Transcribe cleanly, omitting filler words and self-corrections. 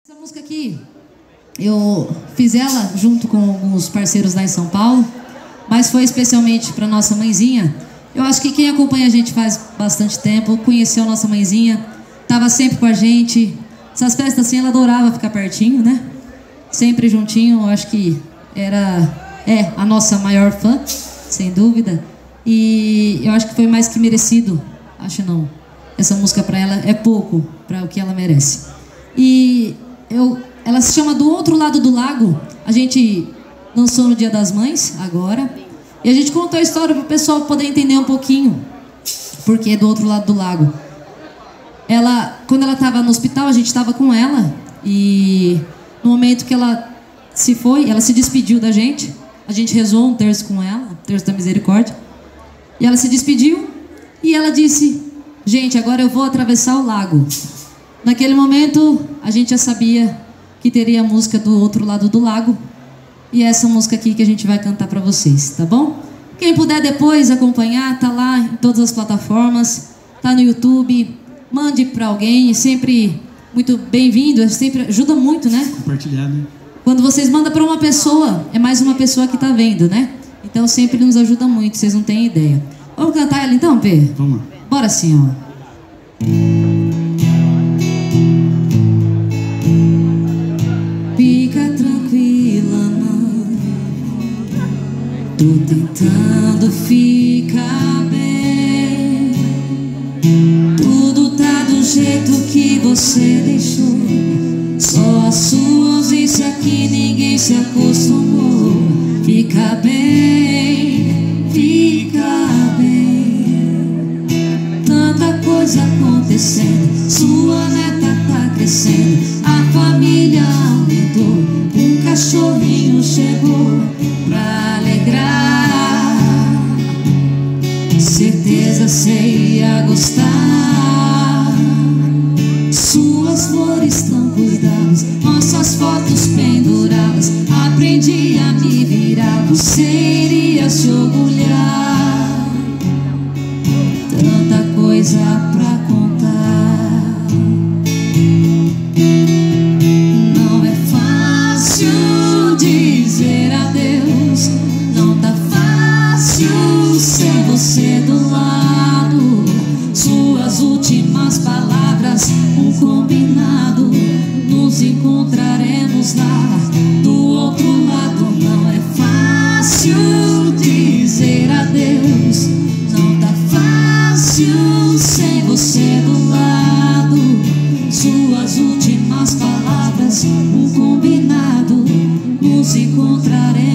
Essa música aqui, eu fiz ela junto com alguns parceiros lá em São Paulo, mas foi especialmente para nossa mãezinha. Eu acho que quem acompanha a gente faz bastante tempo, conheceu a nossa mãezinha, estava sempre com a gente. Essas festas assim, ela adorava ficar pertinho, né? Sempre juntinho, eu acho que é a nossa maior fã, sem dúvida. E eu acho que foi mais que merecido, acho não. Essa música para ela é pouco para o que ela merece. E ela se chama Do Outro Lado do Lago. A gente lançou no Dia das Mães, agora. E a gente contou a história para o pessoal poder entender um pouquinho porque do outro lado do lago. Quando ela estava no hospital, a gente estava com ela. E no momento que ela se foi, ela se despediu da gente. A gente rezou um terço com ela, um terço da misericórdia. E ela se despediu e ela disse: gente, agora eu vou atravessar o lago. Naquele momento, a gente já sabia que teria a música Do Outro Lado do Lago. E é essa música aqui que a gente vai cantar pra vocês, tá bom? Quem puder depois acompanhar, tá lá em todas as plataformas, tá no YouTube. Mande pra alguém, sempre muito bem-vindo, sempre ajuda muito, né? Compartilhar, né? Quando vocês mandam pra uma pessoa, é mais uma pessoa que tá vendo, né? Então sempre nos ajuda muito, vocês não têm ideia. Vamos cantar ela então, Pê? Vamos lá. Bora sim, ó. Fica tranquila, mãe. Tô tentando ficar bem. Tudo tá do jeito que você deixou. Só a sua ausência que ninguém se acostumou. Fica bem, fica bem. Tanta coisa acontecendo, sua neta tá crescendo, a família aumentou, um cachorrinho chegou pra alegrar. Certeza você ia gostar. Suas flores tão cuidadas, nossas fotos penduradas. Aprendi a me virar, você iria se orgulhar. Tanta coisa pra contar. Não é fácil dizer adeus, não tá fácil sem você do lado. Suas últimas palavras, um combinado, nos encontraremos lá do outro lado. Não é fácil dizer adeus, não tá fácil sem você do lado. Suas últimas palavras, um combinado, nos encontraremos